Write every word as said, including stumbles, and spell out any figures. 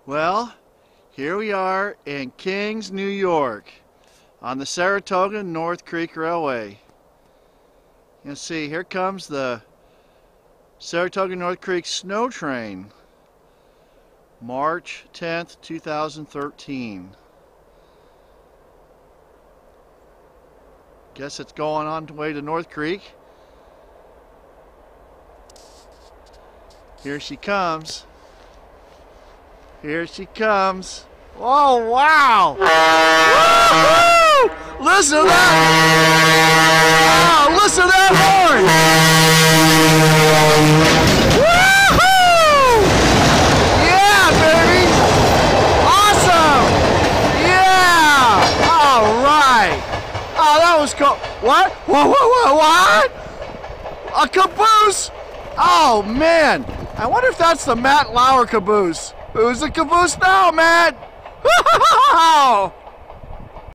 Well, here we are in Kings, New York, on the Saratoga North Creek Railway. You can see here comes the Saratoga North Creek Snow Train, March tenth, two thousand thirteen. Guess it's going on the way to North Creek. Here she comes. Here she comes. Oh, wow! Woo-hoo! Listen to that! Wow, listen to that horn! Woo-hoo! Yeah, baby! Awesome! Yeah! All right! Oh, that was cool. What? What? What? What? What? A caboose? Oh, man! I wonder if that's the Matt Lauer caboose. Who's the caboose now, Matt?